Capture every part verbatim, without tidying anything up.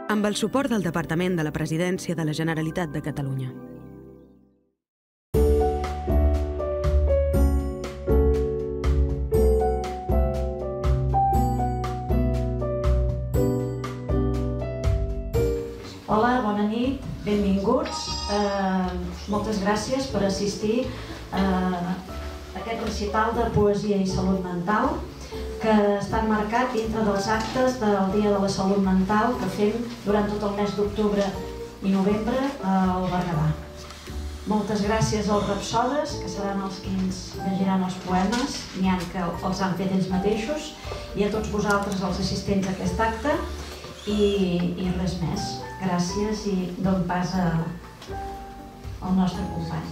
amb el suport del Departament de la Presidència de la Generalitat de Catalunya. Hola, bona nit, benvinguts. Eh, moltes gràcies per assistir a aquest recital de poesia i salut mental que està marcat dintre dels actes del Dia de la Salut Mental que fem durant tot el mes d'octubre i novembre al Berguedà. Moltes gràcies als rapsodes, que seran els que ens llegiran els poemes, n'hi ha que els han fet ells mateixos, i a tots vosaltres, els assistents a aquest acte, i, i res més. Gràcies i dono pas a, al nostre company.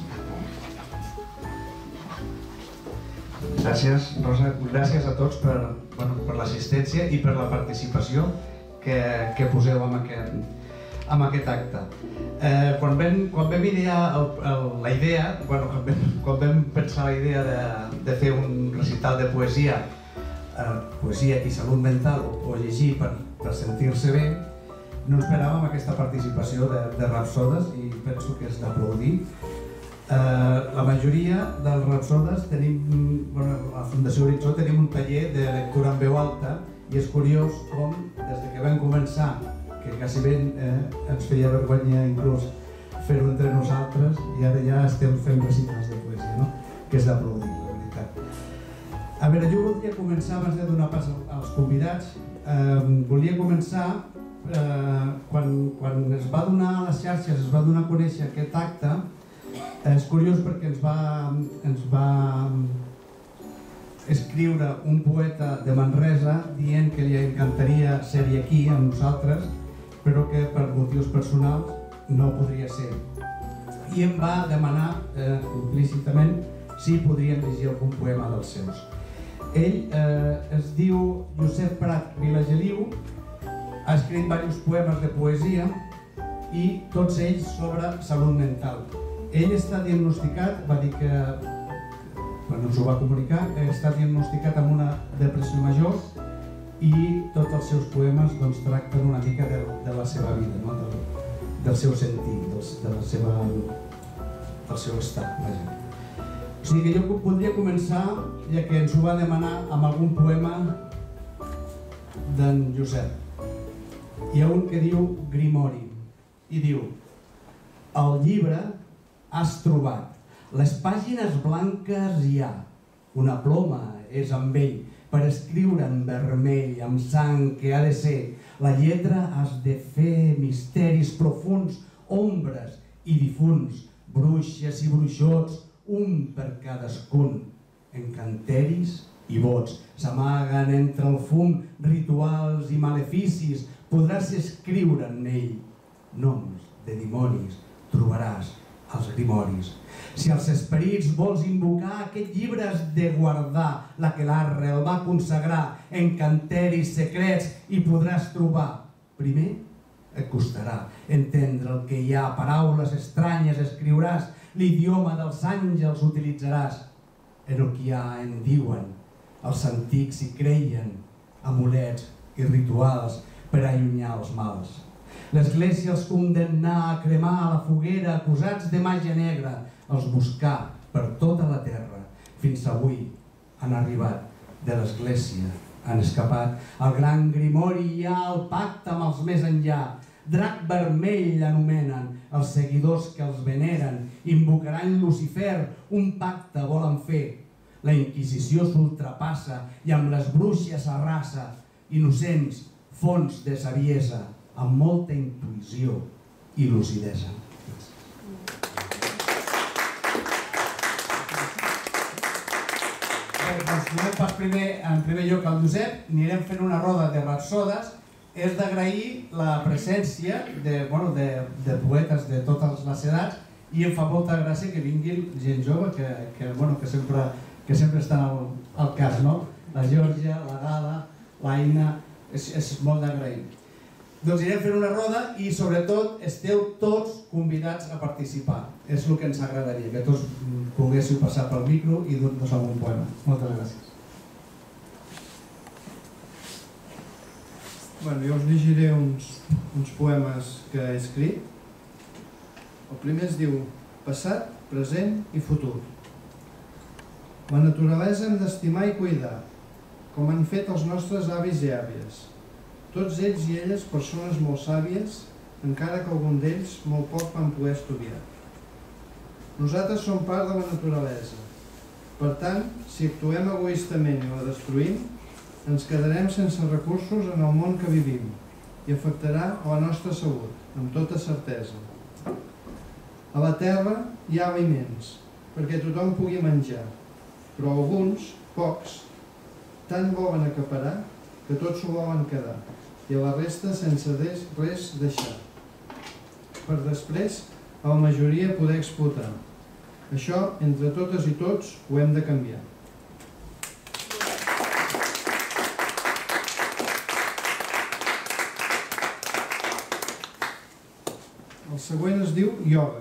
Gràcies, Rosa. Gràcies a tots per, bueno, per l'assistència i per la participació que, que poseu en aquest, en aquest acte. Eh, quan, vam, quan vam idear el, el, la idea, bueno, quan, vam, quan vam pensar la idea de, de fer un recital de poesia, eh, poesia i salut mental, o llegir per, per sentir-se bé, no esperàvem aquesta participació de, de rapsodes i penso que és d'aplaudir. Uh, la majoria dels rapsodes tenim, bueno, a la Fundació Horitzó tenim un taller de lectura en veu alta i és curiós com des de que vam començar, que quasi ben eh, ens feia vergonya inclús fer-ho entre nosaltres, i ara ja estem fent recitals de poesia, no? Que és d'aplaudir, la veritat. A veure, jo voldria començar, abans de donar pas als convidats, eh, volia començar eh, quan, quan es va donar a les xarxes, es va donar a conèixer aquest acte. És curiós perquè ens va, ens va escriure un poeta de Manresa dient que li encantaria ser-hi aquí amb nosaltres, però que per motius personals no podria ser. I em va demanar eh, implícitament si podríem llegir algun poema dels seus. Ell eh, es diu Josep Prat Vilageliu, ha escrit diversos poemes de poesia i tots ells sobre salut mental. Ell està diagnosticat, va dir que, quan ens ho va comunicar, està diagnosticat amb una depressió major i tots els seus poemes doncs, tracten una mica de, de la seva vida, no? del, del seu sentir, del, de la seva, del seu estat. Vaja. O sigui que jo podria començar, ja que ens ho va demanar, amb algun poema d'en Josep. Hi ha un que diu Grimori i diu: el llibre has trobat, les pàgines blanques hi ha, una ploma és amb ell, per escriure en vermell, amb sang que ha de ser, la lletra has de fer misteris profuns, ombres i difunts, bruixes i bruixots, un per cadascun, encanteris i vots, s'amaguen entre el fum, rituals i maleficis, podràs escriure en ell noms de dimonis, trobaràs els grimoris. Si els esperits vols invocar, aquest llibre has de guardar, la que l'arre el va consagrar, encanteris secrets i podràs trobar. Primer et costarà entendre el que hi ha, paraules estranyes escriuràs, l'idioma dels àngels utilitzaràs. En el que hi ha en diuen, els antics hi creien, amulets i rituals per allunyar els mals. L'Església els condemnà a cremar a la foguera, acusats de màgia negra, els buscà per tota la terra. Fins avui han arribat de l'Església, han escapat. Al gran Grimori hi ha el pacte amb els més enllà. Drac vermell l'anomenen, els seguidors que els veneren, invocaran Lucifer, un pacte volen fer. La Inquisició s'ultrapassa i amb les bruixes arrasa, innocents, fons de saviesa, amb molta intuïció i lucidesa. Doncs donem pas primer, en primer lloc al Josep, anirem fent una roda de rapsodes. És d'agrair la presència de, bueno, de, de poetes de totes les edats i em fa molta gràcia que vinguin gent jove que, que, bueno, que, sempre, que sempre estan al, al cas, no? La Georgia, la Gala, l'Aina, és, és molt d'agrair. Doncs anirem fent una roda i sobretot esteu tots convidats a participar. És el que ens agradaria, que tots poguéssiu passar pel micro i dur-nos algun poema. Moltes gràcies. Bueno, jo us llegiré uns, uns poemes que he escrit. El primer es diu Passat, present i futur. La naturalesa hem d'estimar i cuidar, com han fet els nostres avis i àvies. Tots ells i elles persones molt sàvies, encara que algun d'ells molt poc van poder estudiar. Nosaltres som part de la naturalesa. Per tant, si actuem egoistament i la destruïm, ens quedarem sense recursos en el món que vivim i afectarà a la nostra salut, amb tota certesa. A la Terra hi ha aliments, perquè tothom pugui menjar, però alguns, pocs, tant volen acaparar que tots s'ho volen quedar i a la resta sense res deixar, per després a la majoria poder explotar. Això, entre totes i tots, ho hem de canviar. El següent es diu ioga.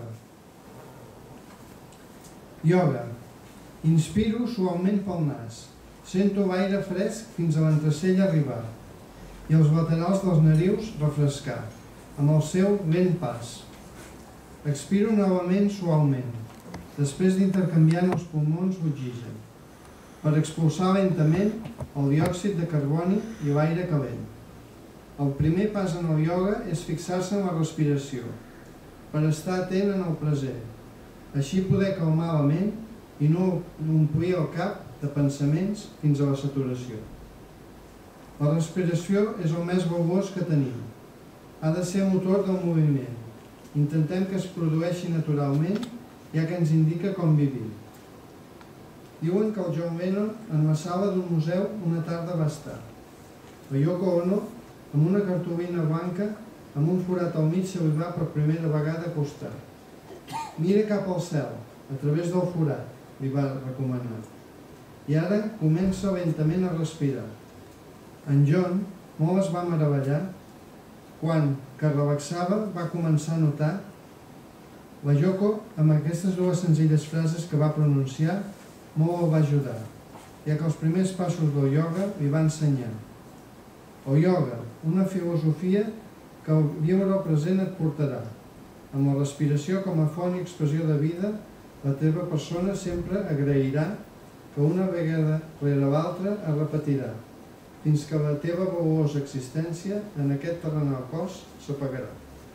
Ioga. Inspiro suaument pel nas. Sento l'aire fresc fins a l'entrecella arribar i els laterals dels narius refrescar, amb el seu lent pas. Expiro novament suaument, després d'intercanviar en els pulmons l'oxigen, per expulsar lentament el diòxid de carboni i l'aire calent. El primer pas en el ioga és fixar-se en la respiració, per estar atent en el present, així poder calmar la ment i no omplir el cap de pensaments fins a la saturació. La respiració és el més valuós que tenim. Ha de ser motor del moviment. Intentem que es produeixi naturalment, ja que ens indica com vivim. Diuen que el John Lennon en la sala d'un museu una tarda va estar. La Yoko Ono, amb una cartolina blanca, amb un forat al mig, se li va per primera vegada acostar. Mira cap al cel, a través del forat, li va recomanar. I ara comença lentament a respirar. En John molt es va meravellar quan, que relaxava, va començar a notar. La Yoko, amb aquestes dues senzilles frases que va pronunciar, molt el va ajudar, ja que els primers passos del ioga li va ensenyar. El ioga, una filosofia que el viure el present et portarà. Amb la respiració com a font i expressió de vida, la teva persona sempre agrairà que una vegada rere l'altra es repetirà, fins que la teva valuosa existència en aquest terrenal cos s'apagarà.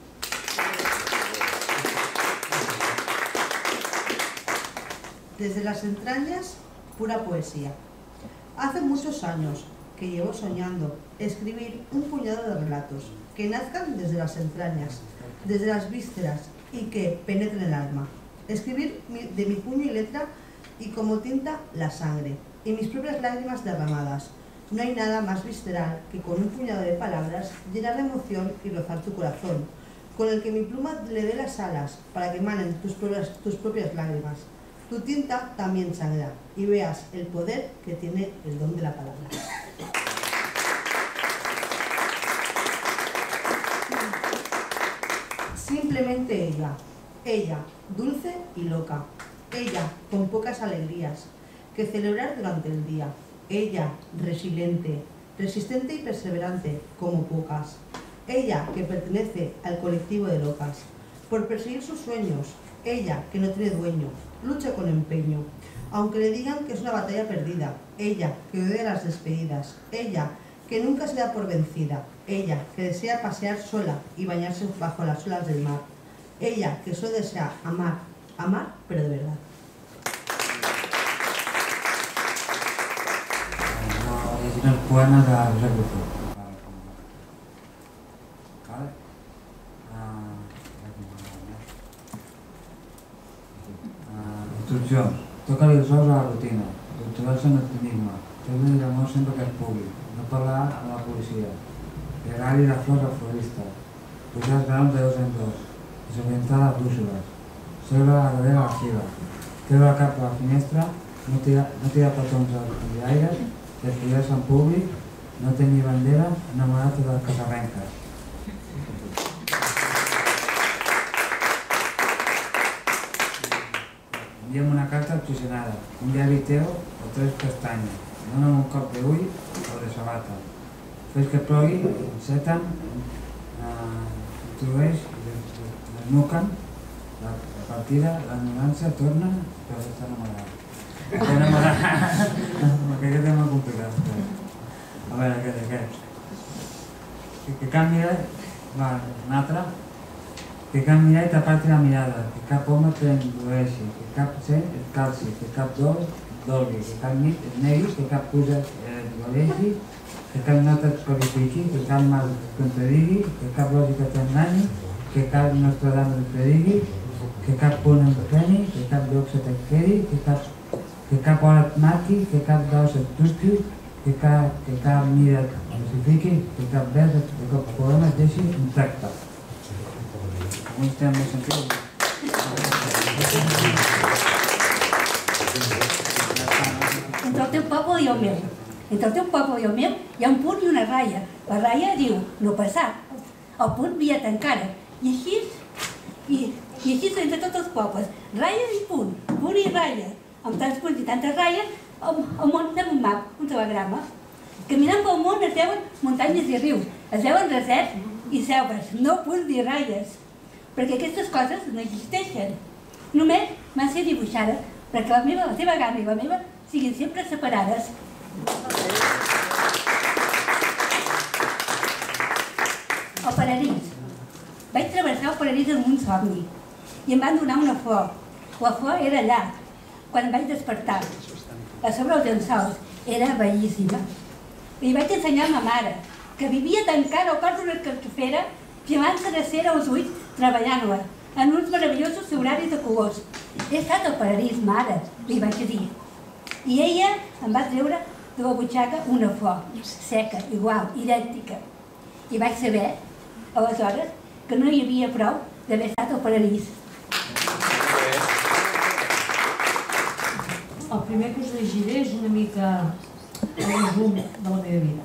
Desde las entrañas, pura poesía. Hace muchos años que llevo soñando escribir un puñado de relatos que nazcan desde las entrañas, desde las vísceras y que penetren el alma. Escribir de mi puño y letra y como tinta la sangre y mis propias lágrimas derramadas. No hay nada más visceral que con un puñado de palabras llenar de emoción y rozar tu corazón, con el que mi pluma le dé las alas para que emanen tus propias, tus propias lágrimas. Tu tinta también sangra y veas el poder que tiene el don de la palabra. Simplemente ella, ella, dulce y loca, ella, con pocas alegrías, que celebrar durante el día, ella, resiliente, resistente y perseverante, como pocas, ella, que pertenece al colectivo de locas, por perseguir sus sueños, ella, que no tiene dueño, lucha con empeño, aunque le digan que es una batalla perdida, ella, que odia las despedidas, ella, que nunca se da por vencida, ella, que desea pasear sola y bañarse bajo las olas del mar, ella, que solo desea amar, amar, pero de verdad. Llegint el poema de Josep Bufó. Instruccions. Toca-li els ous a la rutina, doctorar-se en l'enigma, fer-li l'amor sempre que es pugui, no parlar amb la policia, regar-li les flors al florista, pujar els grans de dos en dos, desorientar les brúixoles, seure a darrere la fila, treure el cap a la finestra, no tirar, no tirar petons als aires, desfollar-se en públic, no tenir bandera, enamorar-te de les casarrenques. Enviem una carta obsessionada, un llavi teu o tres pestanyes, dona'm un cop d'ull o de sabata. fes que plogui, enceten, introdueix, desnuquen, la partida, l'enyorança torna, però està enamorada. Està enamorada, perquè aquest és molt complicat. A veure, aquest, aquest. Que cap mirada, va, un altre, que cap mirada t'aparti la mirada, que cap home t'endueixi, que cap seny et calci, que cap dol dolgui, que cap nit et negui, que cap cosa et golegi, que cap nota et qualifiqui, que cap mal et contradigui, que cap lògica t'enganyi, que cap Nostradamus et predigui, que cap punt et freni, que cap lloc se te't quedi, que cap, que cap hora et marqui, que cap dos et truqui, que cap, que cap mira et crucifiqui, que cap vers de cap poema et deixi intacte. Alguns tenen més sentit. Entre el teu poble i el meu. Entre el teu poble i el meu hi ha un punt i una ratlla. La ratlla diu no passar. El punt viet encara. I així, i, i així entre tots els pobles. Ratlla i punt, punt i ratlla. Amb tants punts i tantes ratlles, el, el món fem un map, un telegrama. Caminant pel món es veuen muntanyes i rius, es veuen deserts i selves, no punts ni ratlles. Perquè aquestes coses no existeixen. Només van ser dibuixades perquè la meva, la teva gana i la meva siguin sempre separades. El paradís. Vaig travessar el paradís amb un somni i em van donar una flor. La flor era allà, quan em vaig despertar. A sobre els llençols. Era bellíssima. Li vaig ensenyar a ma mare, que vivia tancada al cor d'una cartofera, filant-se de cera als ulls, treballant-la, en uns meravellosos horaris de colors. He estat al paradís, mare, li vaig dir. I ella em va treure de la butxaca una flor, seca, igual, idèntica. I vaig saber, aleshores, que no hi havia prou d'haver estat al paradís. El primer que us llegiré és una mica el resum de la meva vida.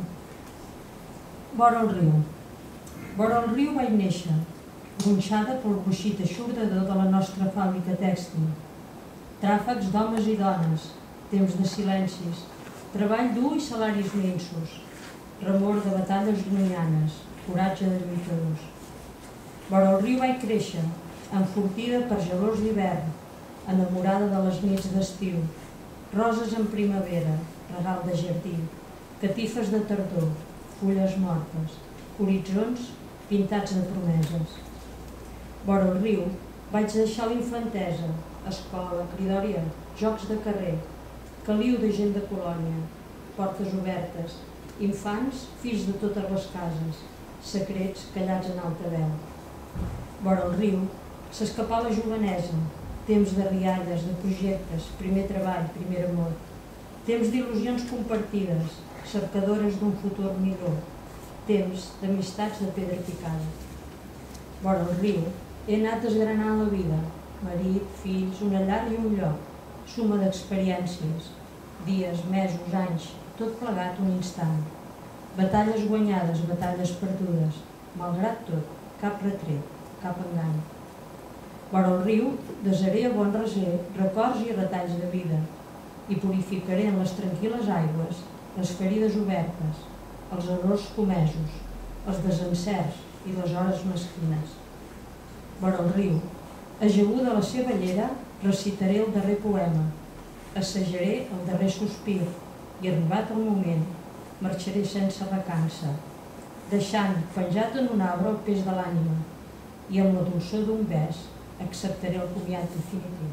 Vora el riu. Vora el riu vaig néixer, gronxada pel coixit eixurda de tota la nostra fàbrica tèxtil. Tràfecs d'homes i dones, temps de silencis, treball dur i salaris minsos, remor de batalles llunyanes, coratge de lluitadors. Vora el riu vaig créixer, enfortida per gelors d'hivern, enamorada de les nits d'estiu, roses en primavera, regal de jardí, catifes de tardor, fulles mortes, horitzons pintats de promeses. Vora el riu vaig deixar l'infantesa, escola, cridòria, jocs de carrer, caliu de gent de colònia, portes obertes, infants, fills de totes les cases, secrets callats en alta veu. Vora el riu s'escapà la jovenesa, temps de rialles, de projectes, primer treball, primer amor, temps d'il·lusions compartides, cercadores d'un futur millor, temps d'amistats de pedra picada. Vora el riu he anat desgranant la vida, marit, fills, una llar i un lloc, suma d'experiències, dies, mesos, anys, tot plegat un instant. Batalles guanyades, batalles perdudes, malgrat tot, cap retret, cap engany. Vora el riu desaré a bon raser records i retalls de vida i purificaré en les tranquil·les aigües les ferides obertes, els errors comesos, els desencerts i les hores mesquines. Vora el riu, ajaguda a la seva llera, recitaré el darrer poema, assajaré el darrer sospir i, arribat el moment, marxaré sense recança, deixant penjat en un arbre el pes de l'ànima i amb la dolçor d'un bes acceptaré el comiat definitiu.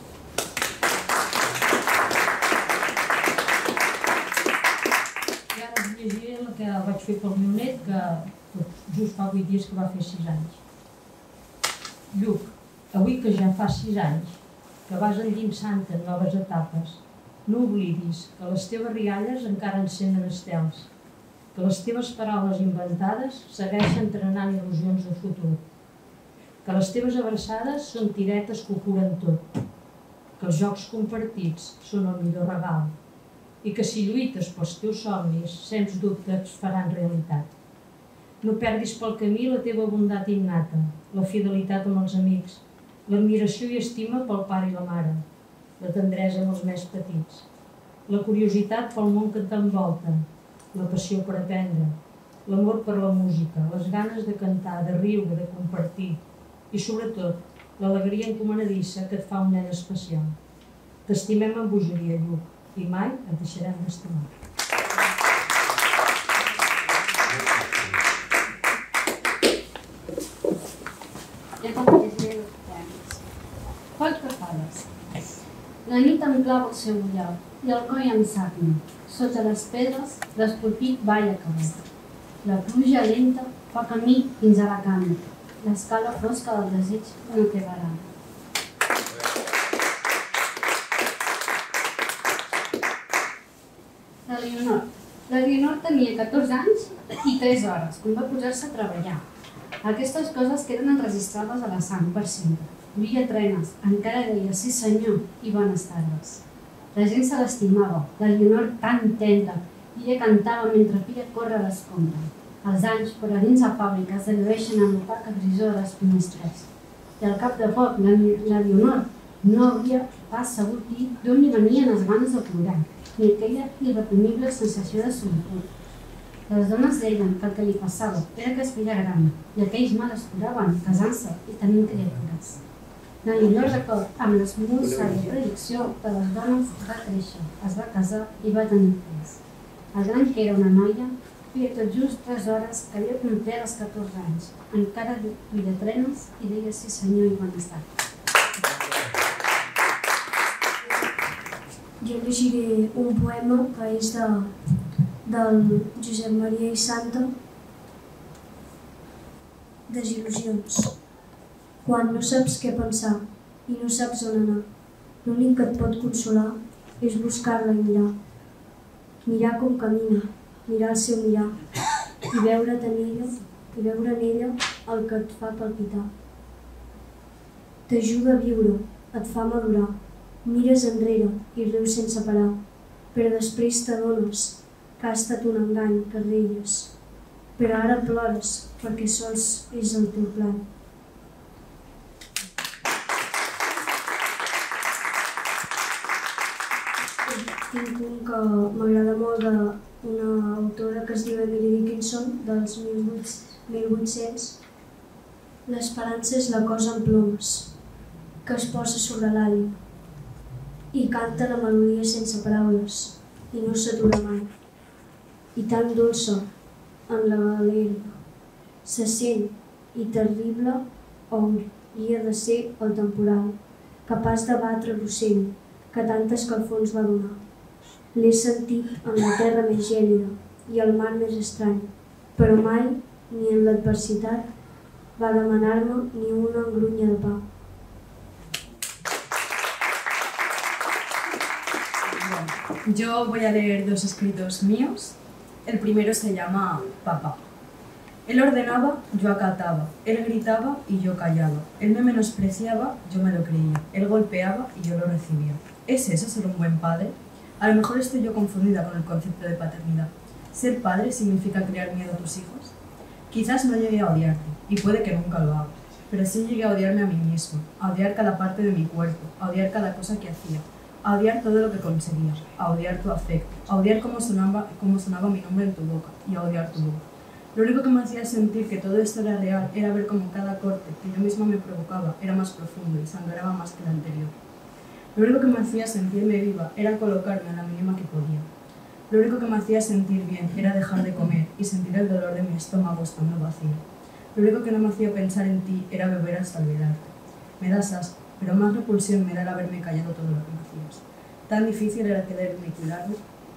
I ara us llegiré el que vaig fer pel meu net, que just fa vuit dies que va fer sis anys. Lluc, avui que ja fa sis anys, que vas endinsant en noves etapes, no oblidis que les teves rialles encara encenen estels, que les teves paraules inventades segueixen trenant il·lusions de futur, que les teves abraçades són tiretes que ho curen tot, que els jocs compartits són el millor regal i que si lluites pels teus somnis, sens dubte es faran realitat. No perdis pel camí la teva bondat innata, la fidelitat amb els amics, l'admiració i estima pel pare i la mare, la tendresa amb els més petits, la curiositat pel món que t'envolta, la passió per aprendre, l'amor per la música, les ganes de cantar, de riure, de compartir i, sobretot, l'alegria encomanadissa que et fa un nen especial. T'estimem amb bogeria, Lluc, i mai et deixarem d'estimar. Ja te'n llegiré els premis. Quatre fades. La nit em clava el seu ullal i el coll em sagna. Sota les pedres, l'esculpit balla cavat. La pluja lenta fa camí fins a la cama. L'escala fosca del desig no té barana. La Leonor. La Leonor tenia catorze anys i tres hores quan va posar-se a treballar. Aquestes coses queden enregistrades a la sang per sempre. Duia trenes, encara deia sí senyor i bones tardes. La gent se l'estimava, la Leonor tan tendra, i ella cantava mentre feia córrer l'escombra. Els anys, per a dins la fàbrica, s'al·lueixen en l'opaca grisó de les finestres. I al cap de poc, la, la Leonor no hauria pas sabut dir d'on li venien les ganes de plorar, ni aquella irreprimible sensació de solitud. Les dones deien que el que li passava era que es feia gran, i aquells males curaven casant-se i tenint criatures. La Leonor, d'acord amb l'esmolsa i predicció de les dones, va créixer, es va casar i va tenir fills. El gran que era una noia, feia tot just tres hores que havia complert els catorze anys. Encara duia trenes i deia sí senyor i bon estat. Jo llegiré un poema que és de, del Josep Maria i Santa, Desil·lusions. Quan no saps què pensar i no saps on anar, l'únic que et pot consolar és buscar-la i mirar. Mirar com camina, mirar el seu mirar i veure en ella, i veure en ella el que et fa palpitar. T'ajuda a viure, et fa madurar, mires enrere i rius sense parar, però després t'adones que ha estat un engany que reies, però ara plores perquè sols és el teu plan. Tinc un que m'agrada molt d'una autora que es diu Emily Dickinson, dels mil vuit-cents. L'esperança és la cosa amb plomes, que es posa sobre l'àlia i canta la melodia sense paraules i no s'atura mai. I tan dolça en la l'herba se sent i terrible hauria de ser el temporal, capaç de batre l'ocell que tanta escalfor ens va donar. L'he sentit en la terra més gèlida i el mar més estrany, però mai, ni en l'adversitat, va demanar-me ni una engrunya de pa. Yo voy a leer dos escritos míos. El primero se llama Papá. Él ordenaba, yo acataba. Él gritaba y yo callaba. Él me menospreciaba, yo me lo creía. Él golpeaba y yo lo recibía. ¿Es eso ser un buen padre? A lo mejor estoy yo confundida con el concepto de paternidad. ¿Ser padre significa crear miedo a tus hijos? Quizás no llegué a odiarte, y puede que nunca lo haga, pero sí llegué a odiarme a mí mismo, a odiar cada parte de mi cuerpo, a odiar cada cosa que hacía, a odiar todo lo que conseguía, a odiar tu afecto, a odiar cómo sonaba, cómo sonaba mi nombre en tu boca y a odiar tu voz. Lo único que me hacía sentir que todo esto era real era ver cómo cada corte que yo misma me provocaba era más profundo y sangraba más que el anterior. Lo único que me hacía sentirme viva era colocarme a la mínima que podía. Lo único que me hacía sentir bien era dejar de comer y sentir el dolor de mi estómago estando vacío. Lo único que no me hacía pensar en ti era beber hasta olvidarte. Me das asco, pero más repulsión me da el haberme callado todo lo que me hacías. Tan difícil era quererme y cuidarme.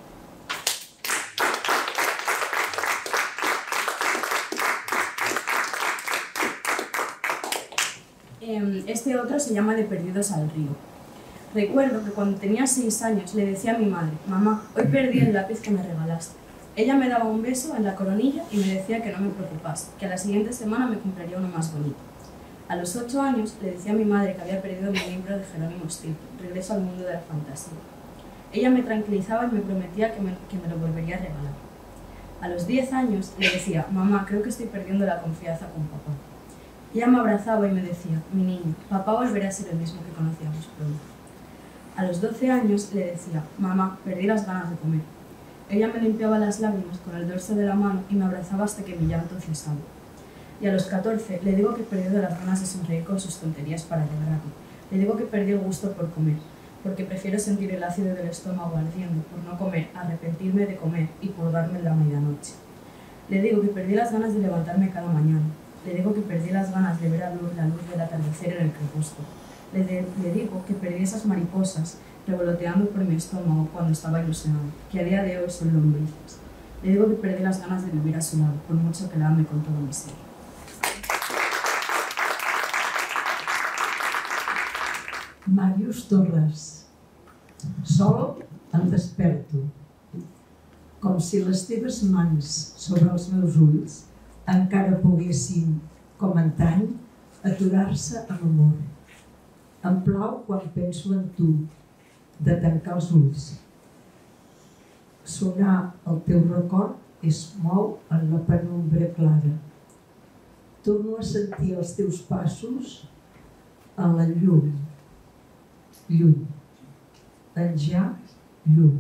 Este otro se llama De perdidos al río. Recuerdo que cuando tenía seis años le decía a mi madre: mamá, hoy perdí el lápiz que me regalaste. Ella me daba un beso en la coronilla y me decía que no me preocupase, que a la siguiente semana me compraría uno más bonito. A los ocho años le decía a mi madre que había perdido mi libro de Jerónimo Stilton, Regreso al mundo de la fantasía. Ella me tranquilizaba y me prometía que me, que me lo volvería a regalar. A los diez años le decía: mamá, creo que estoy perdiendo la confianza con papá. Ella me abrazaba y me decía: mi niño, papá volverá a ser el mismo que conocíamos pronto. A los doce años le decía: mamá, perdí las ganas de comer. Ella me limpiaba las lágrimas con el dorso de la mano y me abrazaba hasta que mi llanto cesaba. Y a los catorce le digo que he perdido las ganas de sonreír con sus tonterías para alegrarme. Le digo que perdí el gusto por comer, porque prefiero sentir el ácido del estómago ardiendo por no comer, arrepentirme de comer y purgarme en la medianoche. Le digo que perdí las ganas de levantarme cada mañana. Le digo que perdí las ganas de ver la luz, la luz del atardecer en el crepúsculo. Le, de, le digo que perdí esas mariposas revoloteando por mi estómago cuando estaba ilusionado, que a día de hoy son lombrices. Le digo que perdí las ganas de vivir a su lado, por mucho que la ame con todo mi ser. Màrius Torres. Sol em desperto, com si les teves mans sobre els meus ulls encara poguessin, com antany, aturar-se amb amor. Em plau quan penso en tu, de tancar els ulls. Sonar el teu record es mou en la penombra clara. Torno a sentir els teus passos en la llum, lluny, en ja llum.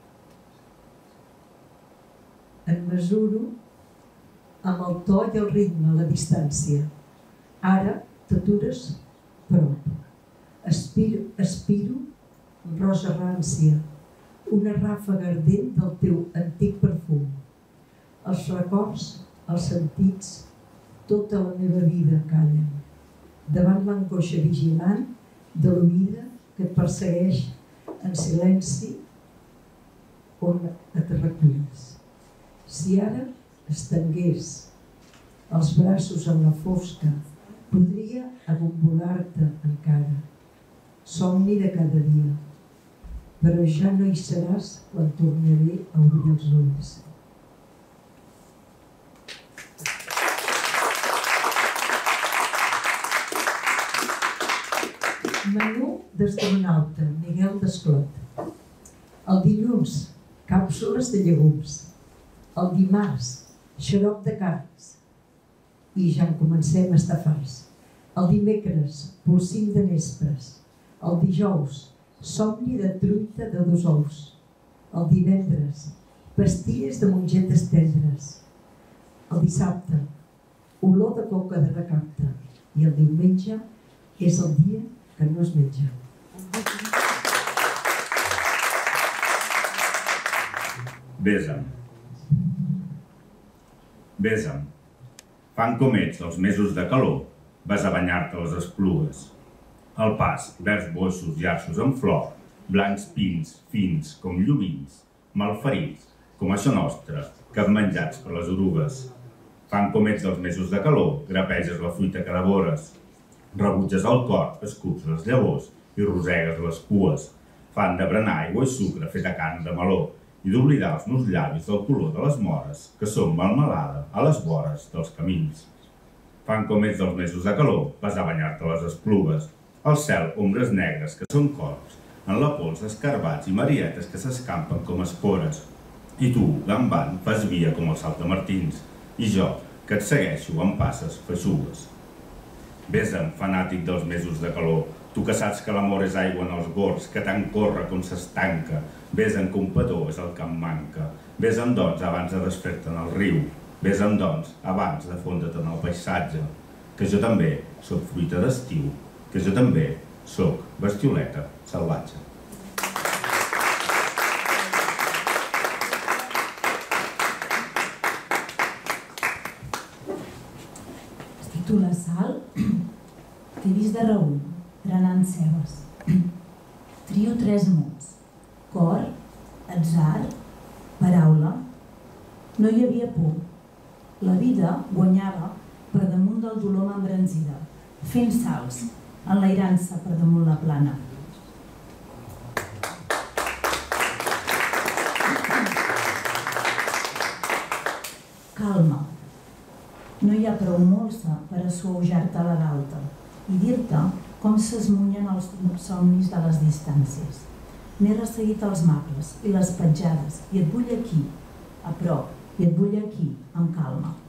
En mesuro amb el to i el ritme a la distància. Ara t'atures prop. Aspiro, aspiro rosa rància, una ràfaga ardent del teu antic perfum. Els records, els sentits, tota la meva vida callen, davant l'angoixa vigilant de l'oïda que et persegueix en silenci on et reculls. Si ara estengués els braços en la fosca, podria abombolar-te encara, somni de cada dia, però ja no hi seràs quan tornaré a obrir els ulls. Menú d'astronauta, Miguel Desclot. El dilluns, càpsules de llegums. El dimarts, xarop de carns. I ja en comencem a estar farts. El dimecres, polsim de nespres. El dijous, somni de truita de dos ous. El divendres, pastilles de mongetes tendres. El dissabte, olor de coca de recapte. I el diumenge és el dia que no es menja. Besa'm. Besa'm. Fan com ets els mesos de calor, vas a banyar-te a les esplugues. Al pas, verds boixos i arços en flor, blancs pins, fins com lluvins, malferits, com això nostre, capmenjats per les orugues. Fan com ets dels mesos de calor, grapeges la fruita que devores. Rebutges el cor, escups les llavors i rosegues les cues. Fan de berenar aigua i sucre fet a carn de meló i d'oblidar els meus llavis del color de les mores, que són melmelada a les vores dels camins. Fan com ets dels mesos de calor, vas a banyar-te a les esplugues. Al cel, ombres negres que són corps, en la pols escarbats i marietes que s'escampen com espores. I tu, gambant, fas via com el saltamartins, i jo, que et segueixo amb passes feixugues. Besa'm, fanàtic dels mesos de calor, tu que saps que l'amor és aigua en els gorgs, que tant corre com s'estanca. Besa'm que un petó és el que em manca. Besa'm, doncs, abans de desfer-te en el riu. Besa'm, doncs, abans de fondre't en el paisatge. Que jo també soc fruita d'estiu. Que jo també soc bestioleta salvatge. Estic tu la Sal, t'he vist de reüll, granant cebes. Trio tres mots: cor, atzar, paraula. No hi havia por. La vida guanyava per damunt del dolor membranzida, fent salts, enlairant-se per damunt la plana. Calma. No hi ha prou molsa per assuaujar-te a la galta i dir-te com s'esmunyen els somnis de les distàncies. N'he resseguit els mapes i les petjades i et vull aquí, a prop, i et vull aquí, amb calma.